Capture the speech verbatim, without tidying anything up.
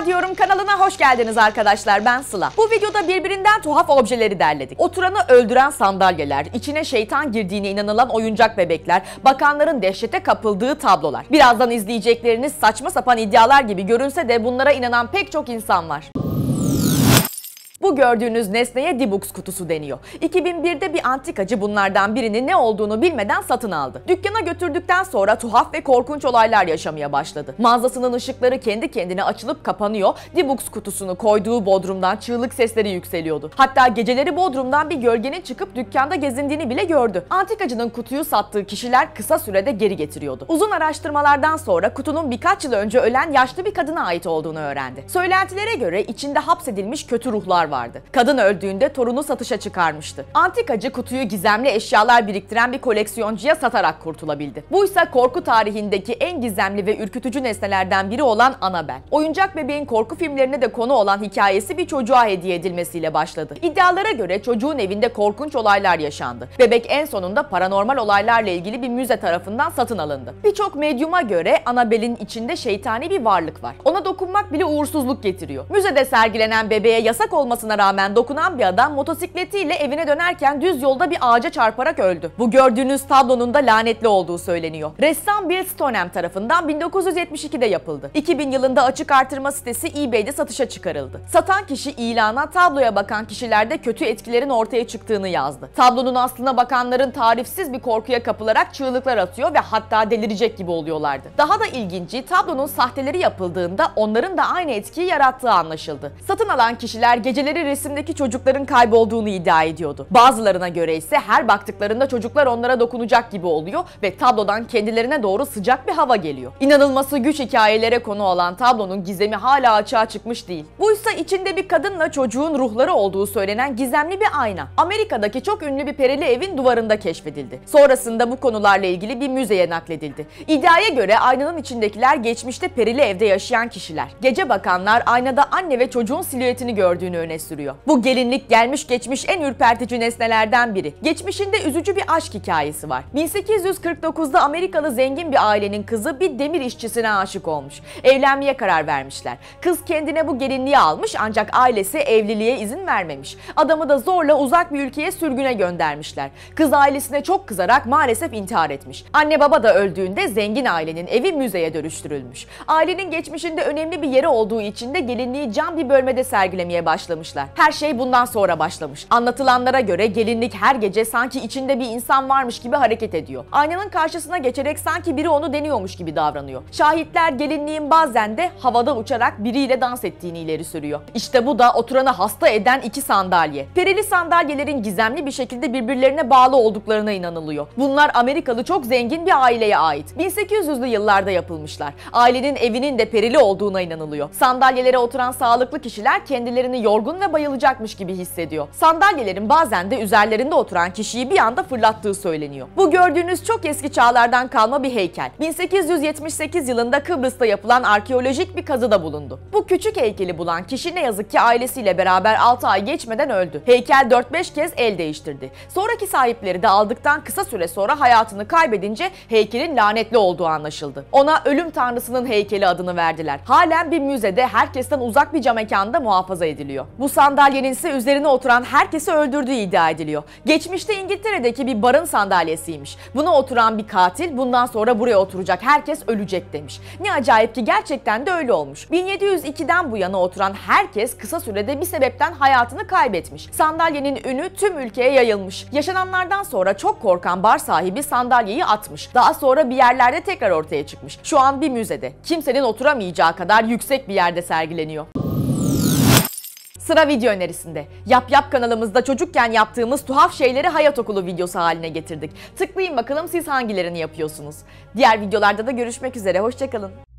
Merhaba diyorum, kanalına hoş geldiniz arkadaşlar, ben Sıla. Bu videoda birbirinden tuhaf objeleri derledik. Oturanı öldüren sandalyeler, içine şeytan girdiğine inanılan oyuncak bebekler, bakanların dehşete kapıldığı tablolar. Birazdan izleyecekleriniz saçma sapan iddialar gibi görünse de bunlara inanan pek çok insan var. Bu gördüğünüz nesneye D-Books kutusu deniyor. iki bin birde bir antikacı bunlardan birini ne olduğunu bilmeden satın aldı. Dükkana götürdükten sonra tuhaf ve korkunç olaylar yaşamaya başladı. Mağazasının ışıkları kendi kendine açılıp kapanıyor, D-Books kutusunu koyduğu bodrumdan çığlık sesleri yükseliyordu. Hatta geceleri bodrumdan bir gölgenin çıkıp dükkanda gezindiğini bile gördü. Antikacının kutuyu sattığı kişiler kısa sürede geri getiriyordu. Uzun araştırmalardan sonra kutunun birkaç yıl önce ölen yaşlı bir kadına ait olduğunu öğrendi. Söylentilere göre içinde hapsedilmiş kötü ruhlar vardı. Kadın öldüğünde torunu satışa çıkarmıştı. Antikacı kutuyu gizemli eşyalar biriktiren bir koleksiyoncuya satarak kurtulabildi. Buysa korku tarihindeki en gizemli ve ürkütücü nesnelerden biri olan Annabelle. Oyuncak bebeğin korku filmlerine de konu olan hikayesi bir çocuğa hediye edilmesiyle başladı. İddialara göre çocuğun evinde korkunç olaylar yaşandı. Bebek en sonunda paranormal olaylarla ilgili bir müze tarafından satın alındı. Birçok medyuma göre Annabelle'in içinde şeytani bir varlık var. Ona dokunmak bile uğursuzluk getiriyor. Müzede sergilenen bebeğe yasak olması rağmen dokunan bir adam motosikletiyle evine dönerken düz yolda bir ağaca çarparak öldü. Bu gördüğünüz tablonun da lanetli olduğu söyleniyor. Ressam Bill Stoneham tarafından bin dokuz yüz yetmiş ikide yapıldı. iki bin yılında açık artırma sitesi eBay'de satışa çıkarıldı. Satan kişi ilana tabloya bakan kişilerde kötü etkilerin ortaya çıktığını yazdı. Tablonun aslına bakanların tarifsiz bir korkuya kapılarak çığlıklar atıyor ve hatta delirecek gibi oluyorlardı. Daha da ilginci, tablonun sahteleri yapıldığında onların da aynı etkiyi yarattığı anlaşıldı. Satın alan kişiler geceleri resimdeki çocukların kaybolduğunu iddia ediyordu. Bazılarına göre ise her baktıklarında çocuklar onlara dokunacak gibi oluyor ve tablodan kendilerine doğru sıcak bir hava geliyor. İnanılması güç hikayelere konu olan tablonun gizemi hala açığa çıkmış değil. Buysa içinde bir kadınla çocuğun ruhları olduğu söylenen gizemli bir ayna. Amerika'daki çok ünlü bir perili evin duvarında keşfedildi. Sonrasında bu konularla ilgili bir müzeye nakledildi. İddiaya göre aynanın içindekiler geçmişte perili evde yaşayan kişiler. Gece bakanlar aynada anne ve çocuğun silüetini gördüğünü öne sürüyor. Bu gelinlik gelmiş geçmiş en ürpertici nesnelerden biri. Geçmişinde üzücü bir aşk hikayesi var. bin sekiz yüz kırk dokuzda Amerikalı zengin bir ailenin kızı bir demir işçisine aşık olmuş. Evlenmeye karar vermişler. Kız kendine bu gelinliği almış ancak ailesi evliliğe izin vermemiş. Adamı da zorla uzak bir ülkeye sürgüne göndermişler. Kız ailesine çok kızarak maalesef intihar etmiş. Anne baba da öldüğünde zengin ailenin evi müzeye dönüştürülmüş. Ailenin geçmişinde önemli bir yeri olduğu için de gelinliği cam bir bölmede sergilemeye başlamışlar. Her şey bundan sonra başlamış. Anlatılanlara göre gelinlik her gece sanki içinde bir insan varmış gibi hareket ediyor. Aynanın karşısına geçerek sanki biri onu deniyormuş gibi davranıyor. Şahitler gelinliğin bazen de havada uçarak biriyle dans ettiğini ileri sürüyor. İşte bu da oturanı hasta eden iki sandalye. Perili sandalyelerin gizemli bir şekilde birbirlerine bağlı olduklarına inanılıyor. Bunlar Amerikalı çok zengin bir aileye ait. bin sekiz yüzlü yıllarda yapılmışlar. Ailenin evinin de perili olduğuna inanılıyor. Sandalyelere oturan sağlıklı kişiler kendilerini yorgun ve bayılacakmış gibi hissediyor. Sandalyelerin bazen de üzerlerinde oturan kişiyi bir anda fırlattığı söyleniyor. Bu gördüğünüz çok eski çağlardan kalma bir heykel. bin sekiz yüz yetmiş sekiz yılında Kıbrıs'ta yapılan arkeolojik bir kazıda bulundu. Bu küçük heykeli bulan kişi ne yazık ki ailesiyle beraber altı ay geçmeden öldü. Heykel dört beş kez el değiştirdi. Sonraki sahipleri de aldıktan kısa süre sonra hayatını kaybedince heykelin lanetli olduğu anlaşıldı. Ona ölüm tanrısının heykeli adını verdiler. Halen bir müzede herkesten uzak bir cam mekanda muhafaza ediliyor. Bu sandalyenin ise üzerine oturan herkesi öldürdüğü iddia ediliyor. Geçmişte İngiltere'deki bir barın sandalyesiymiş. Buna oturan bir katil bundan sonra buraya oturacak herkes ölecek demiş. Ne acayip ki gerçekten de öyle olmuş. bin yedi yüz ikiden bu yana oturan herkes kısa sürede bir sebepten hayatını kaybetmiş. Sandalyenin ünü tüm ülkeye yayılmış. Yaşananlardan sonra çok korkan bar sahibi sandalyeyi atmış. Daha sonra bir yerlerde tekrar ortaya çıkmış. Şu an bir müzede. Kimsenin oturamayacağı kadar yüksek bir yerde sergileniyor. Sıra video önerisinde. Yap Yap kanalımızda çocukken yaptığımız tuhaf şeyleri hayat okulu videosu haline getirdik. Tıklayın bakalım siz hangilerini yapıyorsunuz. Diğer videolarda da görüşmek üzere, hoşça kalın.